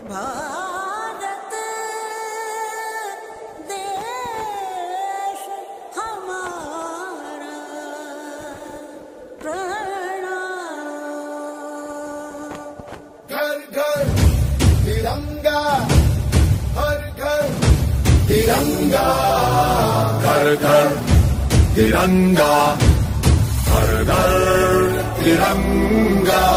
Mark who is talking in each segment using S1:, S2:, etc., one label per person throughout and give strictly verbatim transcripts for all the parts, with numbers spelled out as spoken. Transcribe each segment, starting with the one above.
S1: भारत देश हमारा प्रणाम।
S2: घर घर तिरंगा, हर घर तिरंगा, घर घर तिरंगा, हर घर तिरंगा।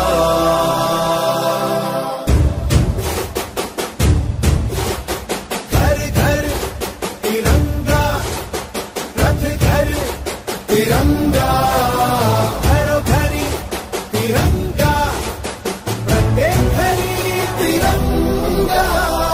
S2: घर घर तिरंगा, रथ घर तिरंगा, घरों घरी तिरंगा, प्रत्येक घरी तिरंगा।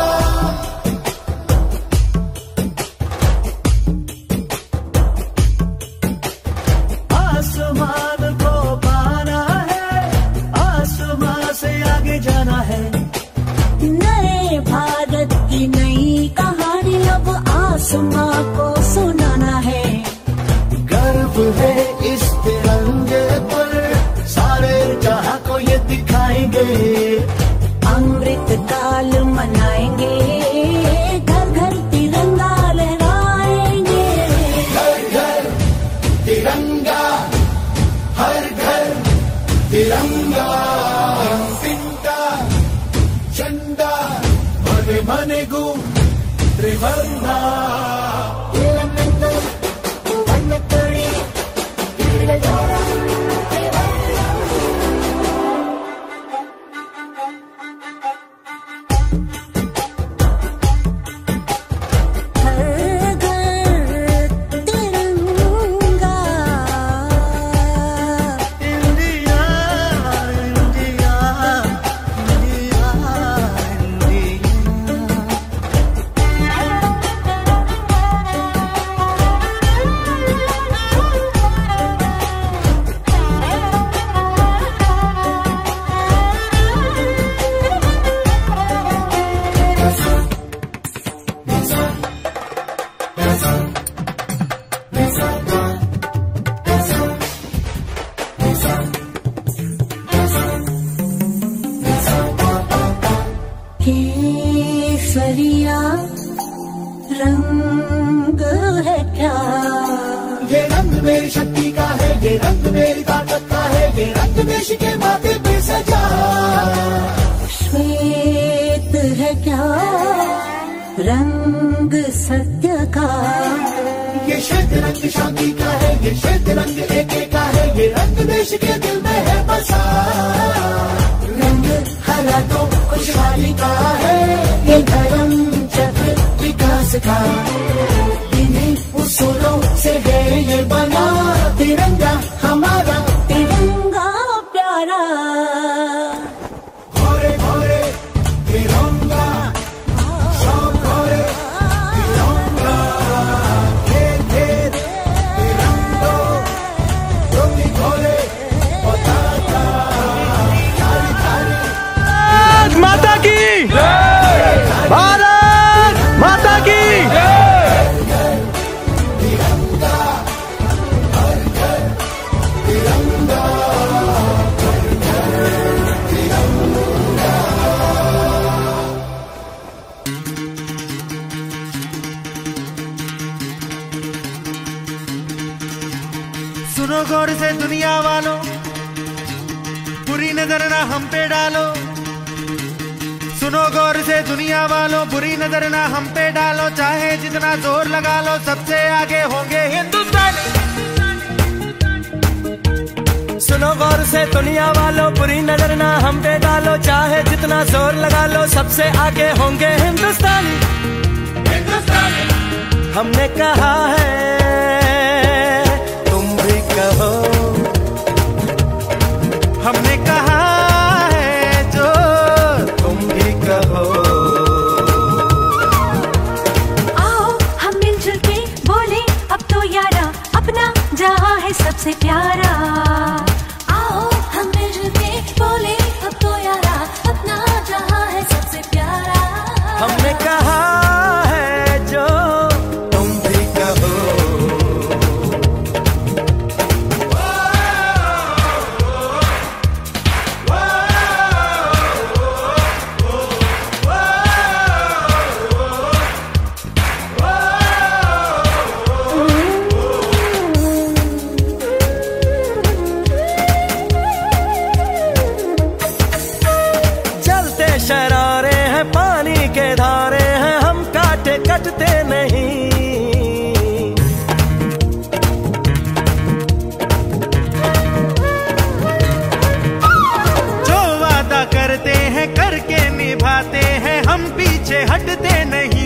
S3: आसमान को पाना है, आसमान से आगे जाना है।
S1: नए भारत की नई कहानी अब आसमां को सुनाना है।
S3: गर्व है इस तिरंगे पर, सारे जहां को ये दिखाएंगे।
S1: अमृत काल मनाएंगे, घर घर तिरंगा लहराएंगे।
S2: घर घर तिरंगा, हर घर तिरंगा। तिंका झंडा मने मने गु त्रिवर्णा।
S1: केसरिया रंग है क्या?
S2: ये रंग मेरी शक्ति का है, ये रंग मेरी ताकत का है, ये रंग देश के माथे पे सजा।
S1: श्वेत है क्या रंग सत्य का?
S2: ये श्वेत रंग शांति का है, ये श्वेत रंग एके का है, ये रंग देश के दिल में है बसा। रंग हरा तो खुशहाली का है, ये धर्म चक्र विकास का। इन्हीं उसूलों से है ये बना तिरंगा हमारा,
S1: तिरंगा प्यारा।
S2: घोरे घोरे तिरंगा, सब घोरे तिरंगा। घेर घेर तिरंगा, ज्योति घोरे पताका। थारी थारी
S3: माता की भारत माता की।
S2: तिरंगा, हर घर तिरंगा, हर घर तिरंगा।
S3: सुनो गौर से दुनिया वालों, बुरी नजर ना हम पे डालो। सुनो गौर से दुनिया वालों, बुरी नजर ना हम पे डालो। चाहे जितना जोर लगा लो, सबसे आगे होंगे हिंदुस्तानी। सुनो गौर से दुनिया वालों, बुरी नजर ना हम पे डालो। चाहे जितना जोर लगा लो, सबसे आगे होंगे हिंदुस्तानी।
S2: हिंदुस्तानी
S3: हमने कहा है, तुम भी कहो। हमने कहा है जो तुम भी कहो।
S4: आओ हम मिलजुल के बोले अब तो यारा, अपना जहां है सबसे प्यारा। आओ हम मिलजुल के बोले अब तो यारा, अपना जहां है सबसे प्यारा।
S3: हमने कहा है जो तुम भी कहो। निभाते हैं हम, पीछे हटते नहीं।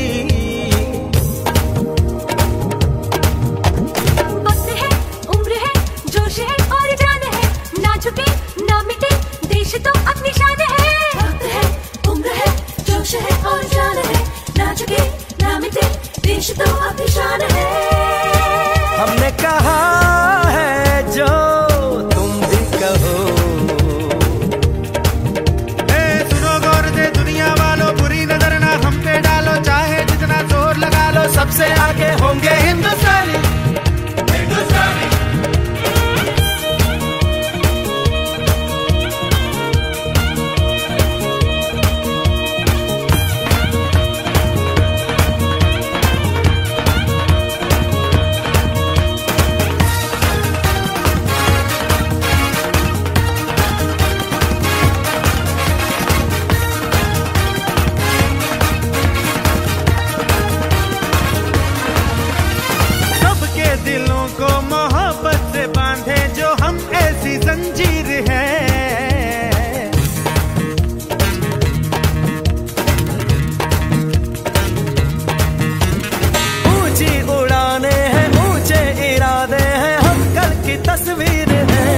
S4: वक्त है, उम्र है, जोश है और जान है, ना झुके ना मिटे देश तो अपनी शान है। वक्त है, उम्र है, जोश है और जान है, ना झुके ना मिटे देश तो अपनी शान है।
S2: हमने कहा है जो तुम भी कहो।
S3: ए सुनो गौर से दुनिया वालों, बुरी नजर ना हम पे डालो, चाहे जितना जोर लगा लो,
S2: सबसे आगे होंगे हिंदुस्तानी। हिंदुस्तानी
S3: दिलों को मोहब्बत से बांधे जो हम, ऐसी जंजीर है।
S2: ऊंची उड़ाने हैं, ऊंचे इरादे हैं, हम कल की तस्वीर है।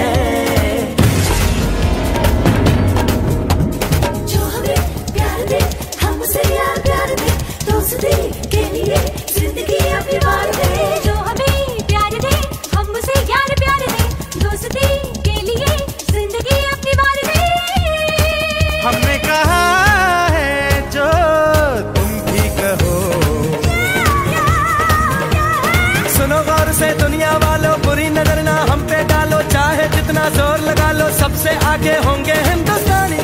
S4: जो हमें प्यार दे, हम उसे यार प्यार दे, दोस्ती के लिए जिंदगी अपनी मार दे। जो हमें प्यार दे, हम उसे यार प्यार दे, दोस्ती के लिए जिंदगी अपनी मार दे।
S3: हमने कहा है जो तुम भी कहो।
S2: सुनो गौर से दुनिया वालों, बुरी नजर ना हम पे डालो, चाहे जितना जोर लगा लो, सबसे आगे होंगे हिंदुस्तानी।